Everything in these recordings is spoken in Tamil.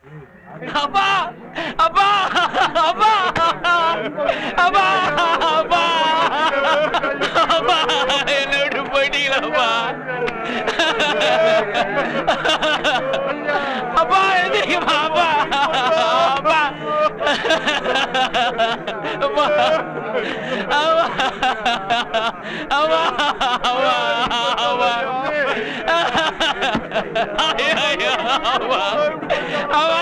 அப்பா அப்பா அப்பா அப்பா அப்பா அப்பா என்ன விட்டு போயிட்டீங்களா அப்பா எந்திரிக்கமா அப்பா அப்பா அப்பா அப்பா அப்பா அப்பா ஐயோ அப்பா அப்பா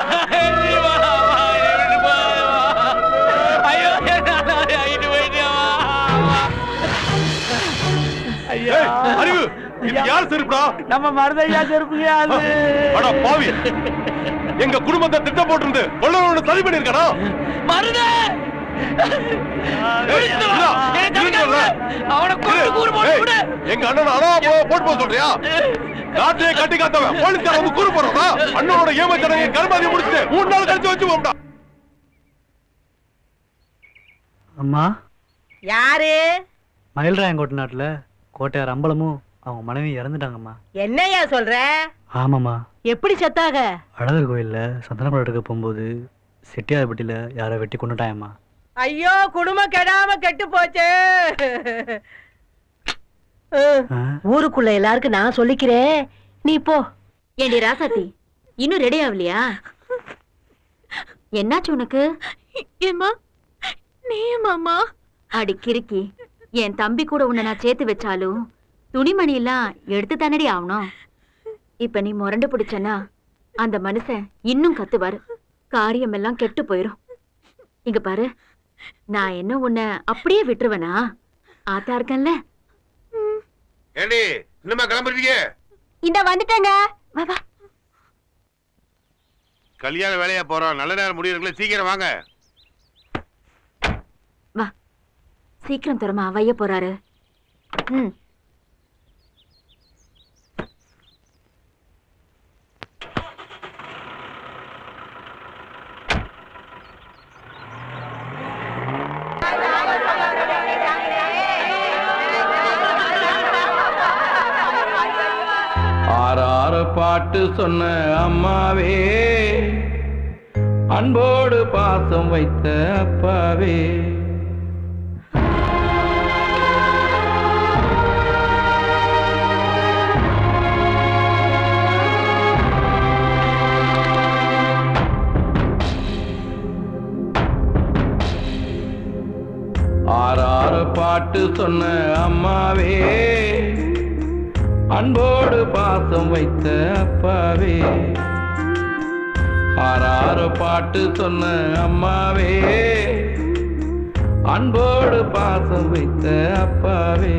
அறிவு இது யார் செருப்புடா? நம்ம மருதையா செருப்புயா அது. அட பாவி, எங்க குடும்பத்தை திட்டம் போட்டிருந்து கொள்ளவனோட சதி பண்ணிருக்கா? மருதை எங்க அண்ணன் அண்ணா போட்டு போக சொல்றியா? நாட்டையே கட்டி காத்தவன் போலீஸ்கார வந்து கூறு போறா? அண்ணனோட ஏமாச்சடங்கை கர்மாதி முடிச்சுட்டு 3 நாள் கழிச்சு வச்சு போம்டா. அம்மா யாரு? மயில்ராயங்கோட்டை நாட்டுல கோட்டையார் அம்பலமும் அவங்க மனைவி இறந்துட்டாங்கம்மா. என்னையா சொல்ற? ஆமாம்மா. எப்படி செத்தாக? அழகர் கோயில்ல சந்தனப்படம் எடுக்க போகும்போது செட்டியார்பட்டியில யாரை வெட்டி கொண்டுட்டாயம்மா. ஐயோ, குடும்பம் கெடாம கெட்டு போச்சு. ஊருக்குள்ள எல்லாருக்கும் நான் சொல்லிக்கிறேன், நீ போ. ஏண்டி ராசாத்தி, இன்னும் ரெடி ஆகலையா? என்னாச்சு உனக்கு? ஏமா நீ மாமா? அடி கிறுக்கி, என் தம்பி கூட உன்னை நான் சேர்த்து வச்சாலும் துணிமணி எல்லாம் எடுத்து தானடி ஆகணும். இப்ப நீ முரண்டு பிடிச்சனா அந்த மனுஷன் இன்னும் கத்துவாரு, காரியம் எல்லாம் கெட்டு போயிரும். இங்க பாரு, நான் என்ன உன்னை அப்படியே விட்டுருவனா? ஆத்தா இருக்கேன்ல. ஏண்டி இன்னுமா கிளம்புறீங்க? இந்த வந்துட்டேங்க. வா வா. கல்யாண வேலையா போறோம், நல்ல நேரம் முடியறதுக்குள்ள சீக்கிரம் வாங்க. வா, சீக்கிரம் தரமா வைய போறாரு. ஆறாறு பாட்டு சொன்ன அம்மாவே, அன்போடு பாசம் வைத்த அப்பாவே, ஆறாறு பாட்டு சொன்ன அம்மாவே, அன்போடு பாசம் வைத்த அப்பாவே, ஆறாறு பாட்டு சொன்ன அம்மாவே, அன்போடு பாசம் வைத்த அப்பாவே,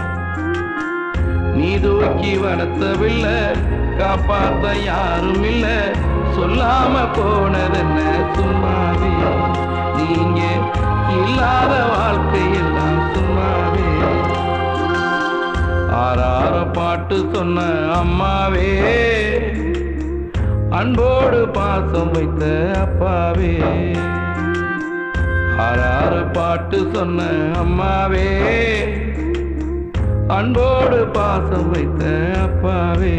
நீ தூக்கி வளர்த்தவில்லை, காப்பாத்த யாரும் இல்ல, சொல்லாம போனதென்ன சும்மாவே, நீங்க இல்லாத வாழ்க்கையெல்லாம் சும்மாவே, ஆறார பாட்டு சொன்ன அம்மாவே, அன்போடு பாசம் வைத்த அப்பாவே, ஆறார பாட்டு சொன்ன அம்மாவே, அன்போடு பாசம் வைத்த அப்பாவே.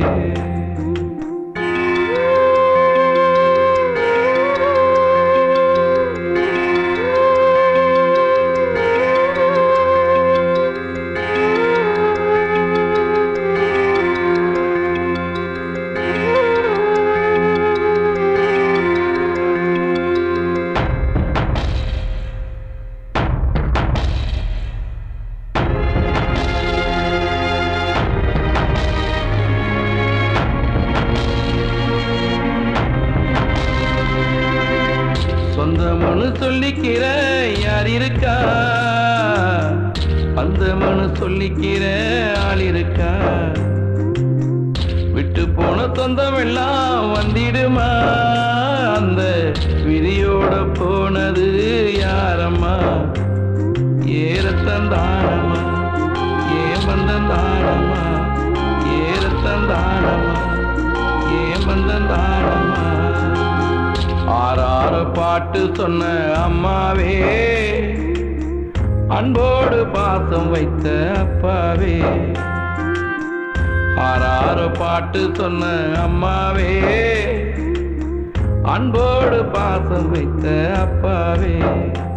சொந்தமனு சொல்லிக்கிற யார் இருக்கா, அந்த மனு சொல்லிக்கிற ஆள் இருக்கா, விட்டு போன சொந்தம் எல்லாம் வந்திடுமா, அந்த விதியோட போனது யாரம்மா, ஏறத்தந்தானம்மா ஏமந்தந்தானம்மா, ஏறத்தந்தானம்மா ஏமந்தந்தானம்மா, ஆறாறு பாட்டு சொன்ன அம்மாவே, அன்போடு பாசம் வைத்த அப்பாவே, ஆறாறு பாட்டு சொன்ன அம்மாவே, அன்போடு பாசம் வைத்த அப்பாவே